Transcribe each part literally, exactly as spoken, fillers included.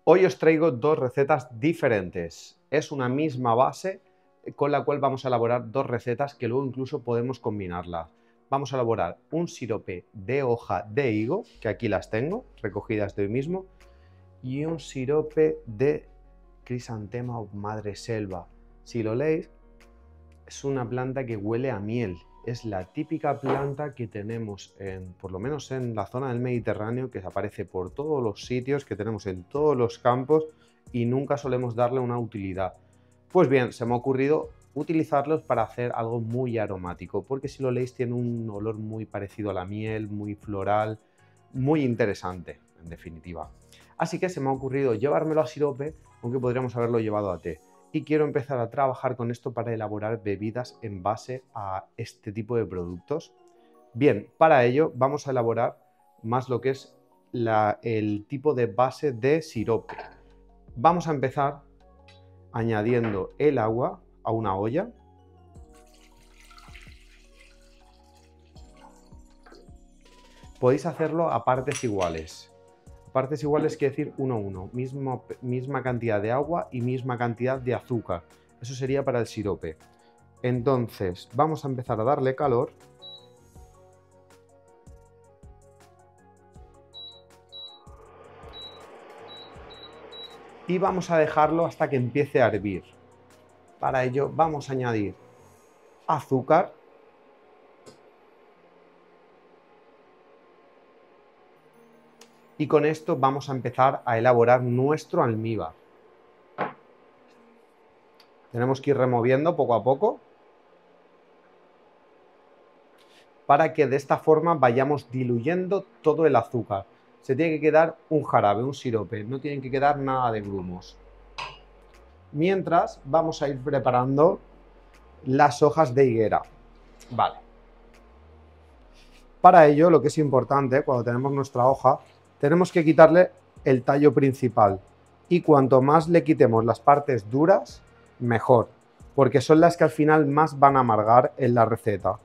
Hoy os traigo dos recetas diferentes. Es una misma base con la cual vamos a elaborar dos recetas que luego incluso podemos combinarlas. Vamos a elaborar un sirope de hoja de higo, que aquí las tengo, recogidas de hoy mismo, y un sirope de crisantema o madreselva. Si lo leéis, es una planta que huele a miel. Es la típica planta que tenemos, en, por lo menos en la zona del Mediterráneo, que aparece por todos los sitios, que tenemos en todos los campos y nunca solemos darle una utilidad. Pues bien, se me ha ocurrido utilizarlos para hacer algo muy aromático, porque si lo leéis tiene un olor muy parecido a la miel, muy floral, muy interesante, en definitiva. Así que se me ha ocurrido llevármelo a sirope, aunque podríamos haberlo llevado a té. Y quiero empezar a trabajar con esto para elaborar bebidas en base a este tipo de productos. Bien, para ello vamos a elaborar más lo que es la, el tipo de base de sirope. Vamos a empezar añadiendo el agua a una olla. Podéis hacerlo a partes iguales. Partes iguales quiere decir uno a uno, mismo, misma cantidad de agua y misma cantidad de azúcar. Eso sería para el sirope. Entonces vamos a empezar a darle calor. Y vamos a dejarlo hasta que empiece a hervir. Para ello vamos a añadir azúcar. Y con esto vamos a empezar a elaborar nuestro almíbar. Tenemos que ir removiendo poco a poco para que de esta forma vayamos diluyendo todo el azúcar. Se tiene que quedar un jarabe, un sirope, no tienen que quedar nada de grumos. Mientras vamos a ir preparando las hojas de higuera. Vale. Para ello, lo que es importante, cuando tenemos nuestra hoja, tenemos que quitarle el tallo principal. Y cuanto más le quitemos las partes duras, mejor, porque son las que al final más van a amargar en la receta.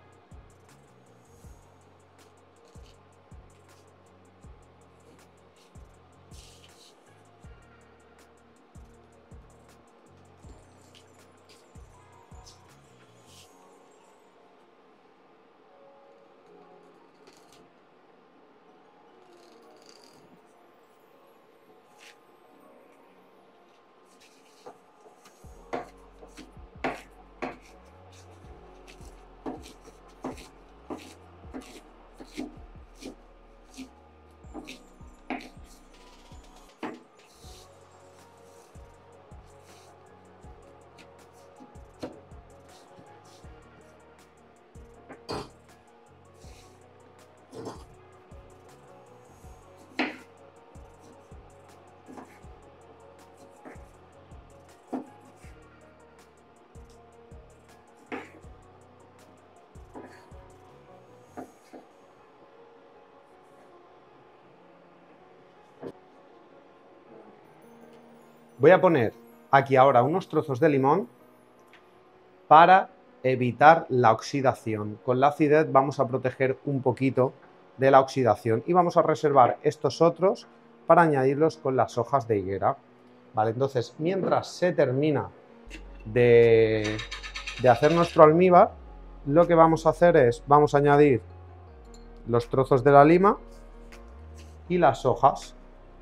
Voy a poner aquí ahora unos trozos de limón para evitar la oxidación. Con la acidez vamos a proteger un poquito de la oxidación y vamos a reservar estos otros para añadirlos con las hojas de higuera. Vale, entonces mientras se termina de, de hacer nuestro almíbar, lo que vamos a hacer es, vamos a añadir los trozos de la lima y las hojas.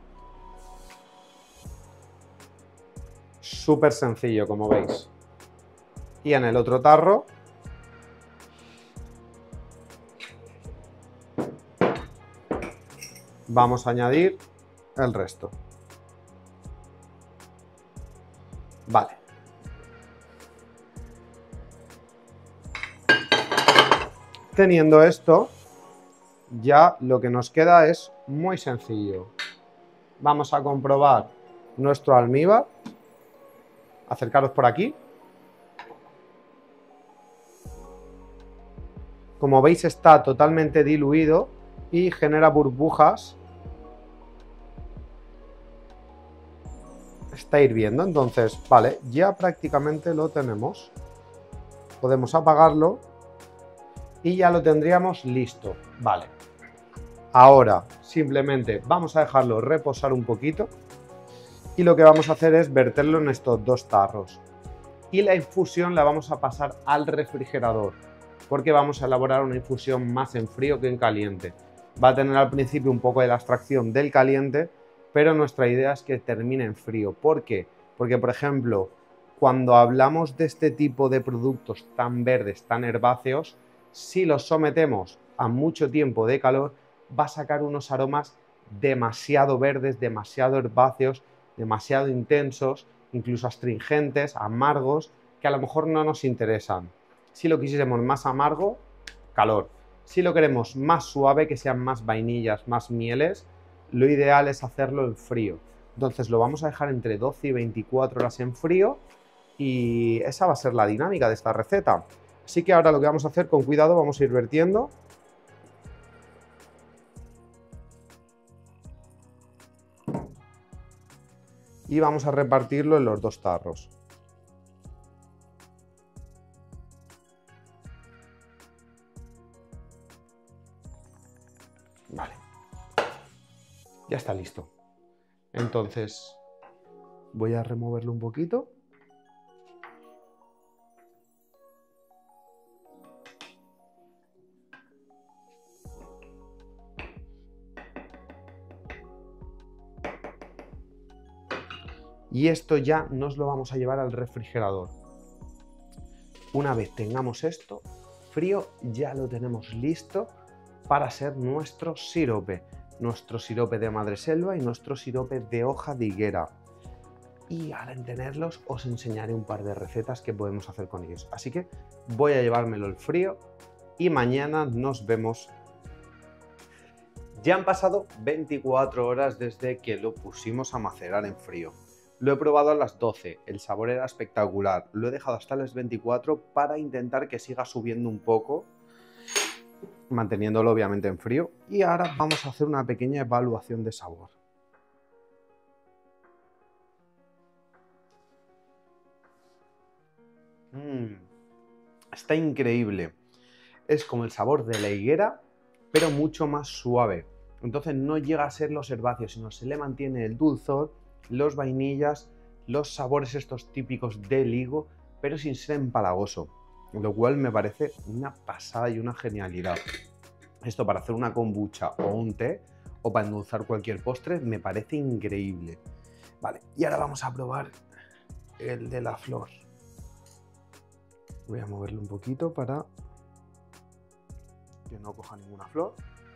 Súper sencillo, como veis. Y en el otro tarro vamos a añadir el resto. Vale. Teniendo esto, ya lo que nos queda es muy sencillo. Vamos a comprobar nuestro almíbar. Acercaros por aquí. Como veis, está totalmente diluido y genera burbujas. Está hirviendo, entonces, vale, ya prácticamente lo tenemos. Podemos apagarlo y ya lo tendríamos listo. Vale. Ahora simplemente vamos a dejarlo reposar un poquito y lo que vamos a hacer es verterlo en estos dos tarros. Y la infusión la vamos a pasar al refrigerador, porque vamos a elaborar una infusión más en frío que en caliente. Va a tener al principio un poco de la extracción del caliente, pero nuestra idea es que termine en frío. ¿Por qué? Porque, por ejemplo, cuando hablamos de este tipo de productos tan verdes, tan herbáceos, si los sometemos a mucho tiempo de calor, va a sacar unos aromas demasiado verdes, demasiado herbáceos, demasiado intensos, incluso astringentes, amargos, que a lo mejor no nos interesan. Si lo quisiésemos más amargo, calor. Si lo queremos más suave, que sean más vainillas, más mieles, lo ideal es hacerlo en frío. Entonces lo vamos a dejar entre doce y veinticuatro horas en frío y esa va a ser la dinámica de esta receta. Así que ahora lo que vamos a hacer, con cuidado, vamos a ir vertiendo. Y vamos a repartirlo en los dos tarros. Vale. Ya está listo. Entonces voy a removerlo un poquito. Y esto ya nos lo vamos a llevar al refrigerador. Una vez tengamos esto frío, ya lo tenemos listo para ser nuestro sirope. Nuestro sirope de madreselva y nuestro sirope de hoja de higuera. Y al tenerlos os enseñaré un par de recetas que podemos hacer con ellos. Así que voy a llevármelo el frío y mañana nos vemos. Ya han pasado veinticuatro horas desde que lo pusimos a macerar en frío. Lo he probado a las doce, el sabor era espectacular. Lo he dejado hasta las veinticuatro para intentar que siga subiendo un poco, manteniéndolo obviamente en frío. Y ahora vamos a hacer una pequeña evaluación de sabor. Mm, está increíble. Es como el sabor de la higuera, pero mucho más suave. Entonces no llega a ser los herbáceos, sino se le mantiene el dulzor, los vainillas, los sabores estos típicos del higo, pero sin ser empalagoso, lo cual me parece una pasada y una genialidad. Esto para hacer una kombucha o un té o para endulzar cualquier postre me parece increíble. Vale, y ahora vamos a probar el de la flor. Voy a moverlo un poquito para que no coja ninguna flor.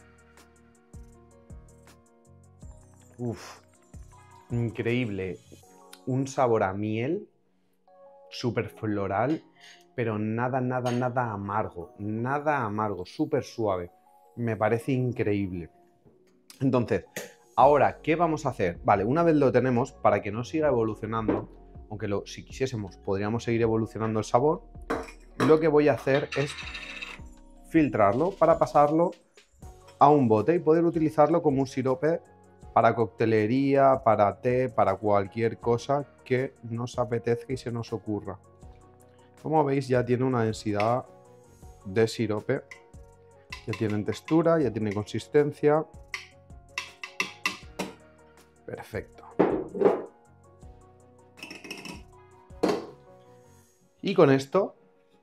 Uf, increíble. Un sabor a miel, súper floral, pero nada, nada, nada amargo. Nada amargo, súper suave. Me parece increíble. Entonces, ahora, ¿qué vamos a hacer? Vale, una vez lo tenemos, para que no siga evolucionando, aunque lo, si quisiésemos podríamos seguir evolucionando el sabor, lo que voy a hacer es filtrarlo para pasarlo a un bote y poder utilizarlo como un sirope para coctelería, para té, para cualquier cosa que nos apetezca y se nos ocurra. Como veis, ya tiene una densidad de sirope, ya tiene textura, ya tiene consistencia. Perfecto. Y con esto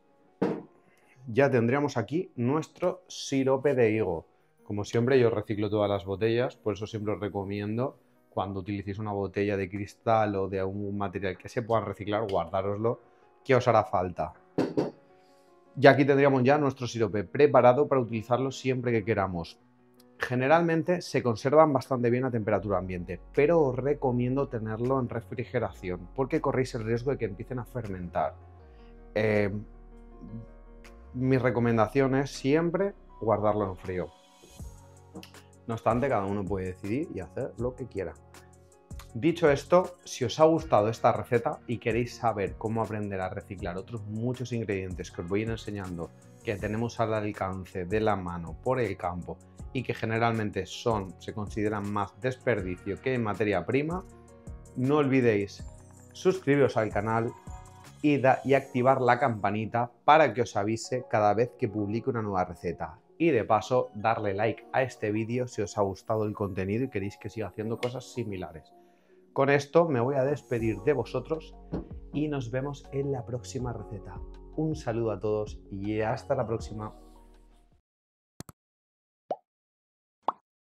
ya tendríamos aquí nuestro sirope de higo. Como siempre, yo reciclo todas las botellas, por eso siempre os recomiendo, cuando utilicéis una botella de cristal o de algún material que se pueda reciclar, guardároslo, que os hará falta. Y aquí tendríamos ya nuestro sirope preparado para utilizarlo siempre que queramos. Generalmente se conservan bastante bien a temperatura ambiente, pero os recomiendo tenerlo en refrigeración, porque corréis el riesgo de que empiecen a fermentar. Eh, mi recomendación es siempre guardarlo en frío. No obstante, cada uno puede decidir y hacer lo que quiera. Dicho esto, si os ha gustado esta receta y queréis saber cómo aprender a reciclar otros muchos ingredientes que os voy a ir enseñando, que tenemos al alcance de la mano por el campo y que generalmente son, se consideran más desperdicio que materia prima, no olvidéis suscribiros al canal y, da, y activar la campanita para que os avise cada vez que publique una nueva receta. Y de paso, darle like a este vídeo si os ha gustado el contenido y queréis que siga haciendo cosas similares. Con esto me voy a despedir de vosotros y nos vemos en la próxima receta. Un saludo a todos y hasta la próxima.